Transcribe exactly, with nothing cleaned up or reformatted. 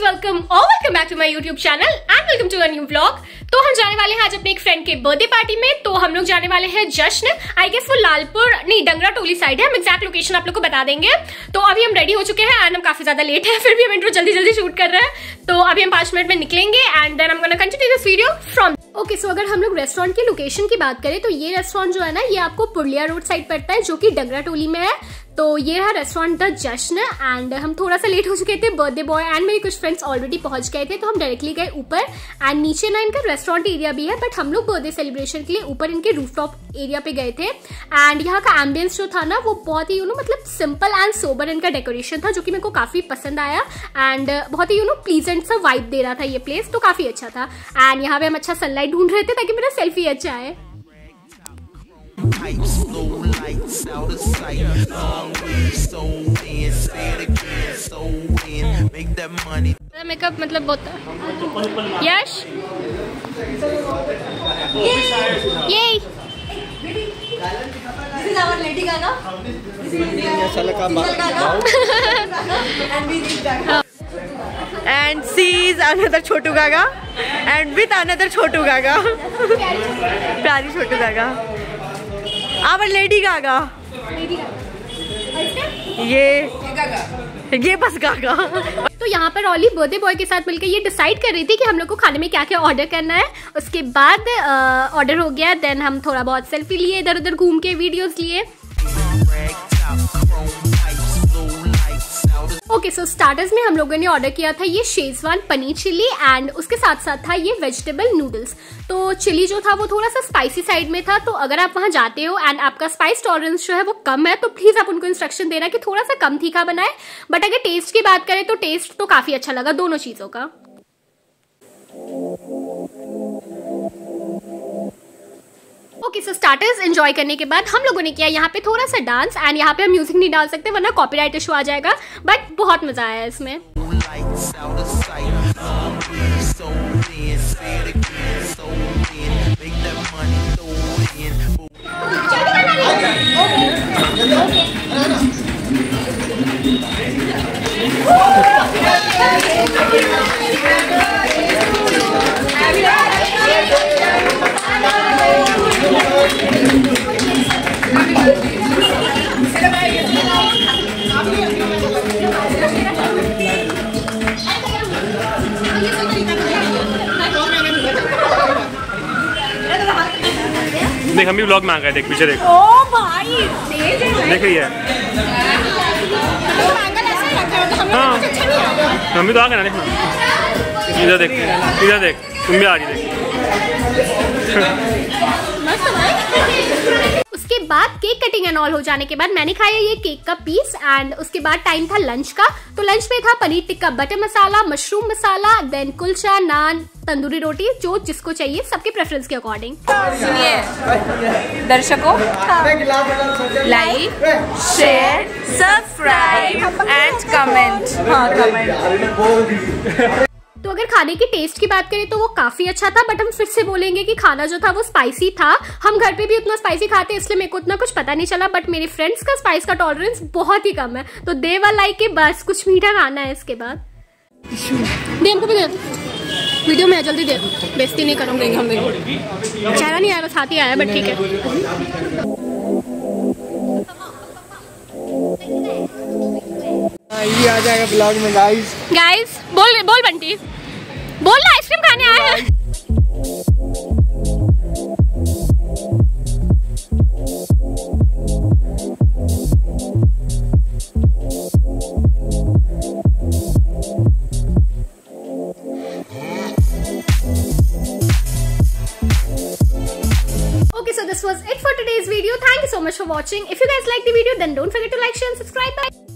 Welcome और welcome back to my YouTube channel and welcome to a new vlog. तो हम जाने वाले हैं आज अपने एक फ्रेंड के बर्थडे पार्टी में। तो हम लोग जाने वाले हैं जश्न, आई गेस वो लालपुर नहीं डंगरा टोली साइड है। हम एक्जैक्ट लोकेशन आप लोग को बता देंगे। तो अभी हम रेडी हो चुके हैं एंड हम काफी ज्यादा लेट है, फिर भी हम इंट्रो जल्दी जल्दी शूट कर रहे हैं। तो अभी हम पांच मिनट में निकलेंगे and then I am gonna continue this video from. Okay so अगर हम लोग रेस्टोरेंट की लोकेशन की बात करें तो ये रेस्टोरेंट जो है ना, ये आपको पुरलिया रोड साइड पड़ता है जो कि डंगरा टोली में है। तो ये है रेस्टोरेंट द जश्न एंड हम थोड़ा सा लेट हो चुके थे। बर्थडे बॉय एंड मेरे कुछ फ्रेंड्स ऑलरेडी पहुंच गए थे, तो हम डायरेक्टली गए ऊपर एंड नीचे ना इनका रेस्टोरेंट एरिया भी है, बट हम लोग बर्थडे सेलिब्रेशन के लिए ऊपर इनके रूफटॉप एरिया पे गए थे। एंड यहाँ का एम्बियंस जो था ना वो बहुत ही यू नो मतलब सिंपल एंड सोबर इनका डेकोरेशन था, जो कि मेरे को काफी पसंद आया एंड बहुत ही यू नो प्लीजेंट सा वाइब दे रहा था ये प्लेस, तो काफी अच्छा था। एंड यहाँ पे हम अच्छा सनलाइट ढूंढ रहे थे ताकि मेरा सेल्फी अच्छा आए। मेकअप मतलब बहुत यश ये lady Gaga and she is another छोटू गागा and with another छोटू गागा प्यारी छोटू गागा आवर लेडी गागा ये ये बस गागा। तो यहाँ पर ऑली बर्थडे बॉय के साथ मिलकर ये डिसाइड कर रही थी कि हम लोग को खाने में क्या क्या ऑर्डर करना है। उसके बाद ऑर्डर हो गया, देन हम थोड़ा बहुत सेल्फी लिए, इधर उधर घूम के वीडियोस लिए। ओके सो स्टार्टर्स में हम लोगों ने ऑर्डर किया था ये शेजवान पनीर चिल्ली एंड उसके साथ साथ था ये वेजिटेबल नूडल्स। तो चिली जो था वो थोड़ा सा स्पाइसी साइड में था, तो अगर आप वहां जाते हो एंड आपका स्पाइस टॉलरेंस जो है वो कम है तो प्लीज आप उनको इंस्ट्रक्शन देना कि थोड़ा सा कम तीखा बनाए। बट अगर टेस्ट की बात करें तो टेस्ट तो काफी अच्छा लगा दोनों चीजों का। ओके सो स्टार्टर्स एंजॉय करने के बाद हम लोगों ने किया यहाँ पे थोड़ा सा डांस एंड यहाँ पे हम म्यूजिक नहीं डाल सकते वरना कॉपीराइट इशू आ जाएगा, बट बहुत मजा आया इसमें। देख हम भी व्लॉग में आ गए, देख पीछे देख। ओ भाई देख रही है। हाँ हम भी तो आ गए ना, देखना इधर देख इधर देख, तुम भी आ रही देख। उसके बाद केक कटिंग एंड ऑल हो जाने के बाद मैंने खाया ये केक का पीस एंड उसके बाद टाइम था लंच का। तो लंच में था paneer tikka butter masala, mushroom masala, then kulcha, naan, tandoori रोटी, जो जिसको चाहिए सबके प्रेफरेंस के अकॉर्डिंग। दर्शकों like share subscribe and comment. हाँ कमेंट। तो अगर खाने की टेस्ट की बात करें तो वो काफी अच्छा था, बट हम फिर से बोलेंगे कि खाना जो था वो स्पाइसी था। हम घर पे भी उतना स्पाइसी खाते इसलिए मेरे को उतना कुछ पता नहीं चला, बट मेरे फ्रेंड्स का स्पाइस का टॉलरेंस बहुत ही कम है, तो दे वर लाइक के बस कुछ मीठा खाना है। इसके बाद दे हमको भी दे वीडियो में जल्दी दे, बेइज्जती नहीं करूंगे हम। चेहरा नहीं आया बस हाथ ही आया, बट ठीक है। ये आ जाएगा ब्लॉग में गाइस। गाइस बोल बोल बंटी बोल ना, आइसक्रीम खाने आए हैं। Okay, so this was it for today's video. Thank you so much for watching. If you guys like the video, then don't forget to like, share and subscribe. Bye.